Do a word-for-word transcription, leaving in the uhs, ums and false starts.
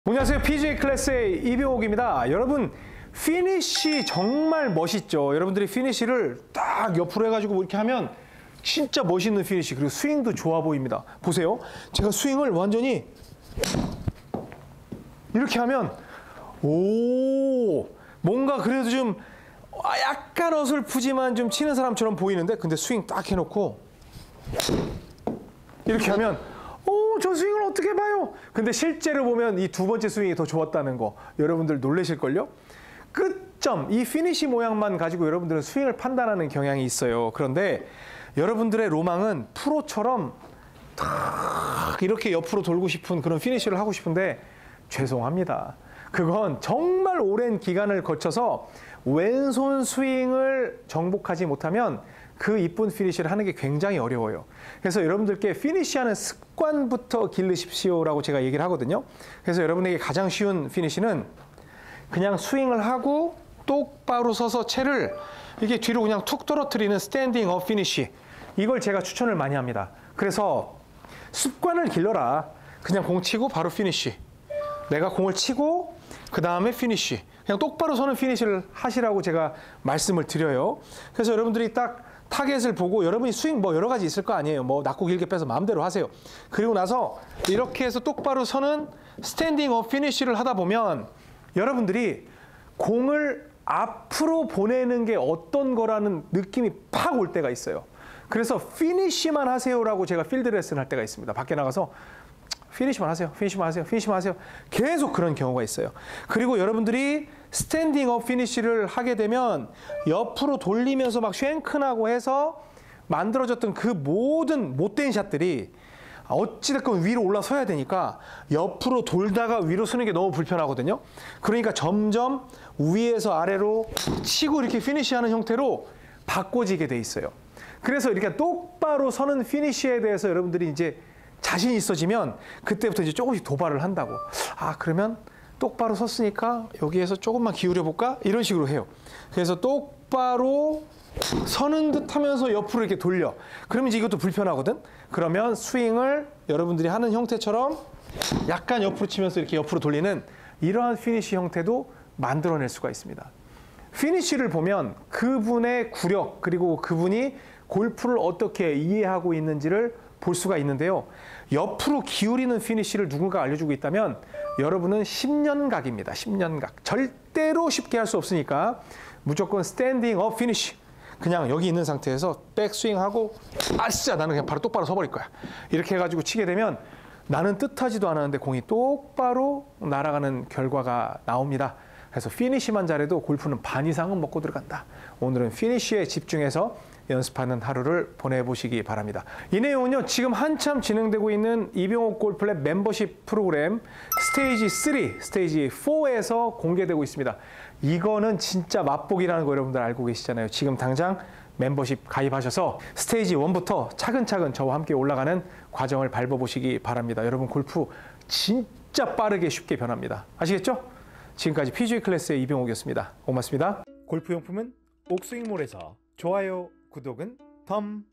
안녕하세요. 피지에이 클래스의 이병옥입니다. 여러분, 피니쉬 정말 멋있죠? 여러분들이 피니쉬를 딱 옆으로 해가지고 이렇게 하면 진짜 멋있는 피니쉬, 그리고 스윙도 좋아 보입니다. 보세요. 제가 스윙을 완전히 이렇게 하면 오, 뭔가 그래도 좀 약간 어설프지만 좀 치는 사람처럼 보이는데, 근데 스윙 딱 해놓고 이렇게 하면 오, 저 스윙을 어떻게 봐요? 근데 실제로 보면 이 두 번째 스윙이 더 좋았다는 거 여러분들 놀라실걸요? 끝점, 이 피니쉬 모양만 가지고 여러분들은 스윙을 판단하는 경향이 있어요. 그런데 여러분들의 로망은 프로처럼 탁 이렇게 옆으로 돌고 싶은 그런 피니쉬를 하고 싶은데 죄송합니다. 그건 정말 오랜 기간을 거쳐서 왼손 스윙을 정복하지 못하면 그 이쁜 피니쉬를 하는 게 굉장히 어려워요. 그래서 여러분들께 피니쉬하는 습관부터 기르십시오라고 제가 얘기를 하거든요. 그래서 여러분에게 가장 쉬운 피니쉬는 그냥 스윙을 하고 똑바로 서서 채를 이게 뒤로 그냥 툭 떨어뜨리는 스탠딩 업 피니쉬. 이걸 제가 추천을 많이 합니다. 그래서 습관을 길러라. 그냥 공 치고 바로 피니쉬. 내가 공을 치고 그 다음에 피니쉬. 그냥 똑바로 서는 피니쉬를 하시라고 제가 말씀을 드려요. 그래서 여러분들이 딱 타겟을 보고, 여러분이 스윙 뭐 여러 가지 있을 거 아니에요. 뭐 낮고 길게 빼서 마음대로 하세요. 그리고 나서 이렇게 해서 똑바로 서는 스탠딩 업 피니쉬를 하다 보면 여러분들이 공을 앞으로 보내는 게 어떤 거라는 느낌이 팍 올 때가 있어요. 그래서 피니쉬만 하세요라고 제가 필드 레슨 할 때가 있습니다. 밖에 나가서 피니쉬만 하세요. 피니쉬만 하세요. 피니쉬만 하세요. 계속 그런 경우가 있어요. 그리고 여러분들이 스탠딩 업 피니쉬를 하게 되면 옆으로 돌리면서 막 쉔크나고 해서 만들어졌던 그 모든 못된 샷들이 어찌됐건 위로 올라서야 되니까 옆으로 돌다가 위로 서는 게 너무 불편하거든요. 그러니까 점점 위에서 아래로 치고 이렇게 피니쉬하는 형태로 바꿔지게 돼 있어요. 그래서 이렇게 똑바로 서는 피니쉬에 대해서 여러분들이 이제 자신이 있어지면 그때부터 이제 조금씩 도발을 한다고. 아, 그러면 똑바로 섰으니까 여기에서 조금만 기울여 볼까? 이런 식으로 해요. 그래서 똑바로 서는 듯 하면서 옆으로 이렇게 돌려. 그러면 이제 이것도 불편하거든? 그러면 스윙을 여러분들이 하는 형태처럼 약간 옆으로 치면서 이렇게 옆으로 돌리는 이러한 피니쉬 형태도 만들어낼 수가 있습니다. 피니쉬를 보면 그분의 구력, 그리고 그분이 골프를 어떻게 이해하고 있는지를 볼 수가 있는데요. 옆으로 기울이는 피니쉬를 누군가 알려주고 있다면 여러분은 십 년 각입니다. 십 년 각. 절대로 쉽게 할 수 없으니까 무조건 스탠딩 업 피니쉬. 그냥 여기 있는 상태에서 백스윙하고 아싸, 나는 그냥 바로 똑바로 서버릴 거야. 이렇게 해가지고 치게 되면 나는 뜻하지도 않았는데 공이 똑바로 날아가는 결과가 나옵니다. 그래서 피니쉬만 잘해도 골프는 반 이상은 먹고 들어간다. 오늘은 피니쉬에 집중해서 연습하는 하루를 보내보시기 바랍니다. 이 내용은요, 지금 한참 진행되고 있는 이병옥 골프랩 멤버십 프로그램 스테이지 쓰리, 스테이지 포에서 공개되고 있습니다. 이거는 진짜 맛보기라는 거 여러분들 알고 계시잖아요. 지금 당장 멤버십 가입하셔서 스테이지 원부터 차근차근 저와 함께 올라가는 과정을 밟아보시기 바랍니다. 여러분, 골프 진짜 빠르게 쉽게 변합니다. 아시겠죠? 지금까지 피지에이 클래스의 이병옥이었습니다. 고맙습니다. 골프용품은 옥스윙몰에서 좋아요, 구독은 덤.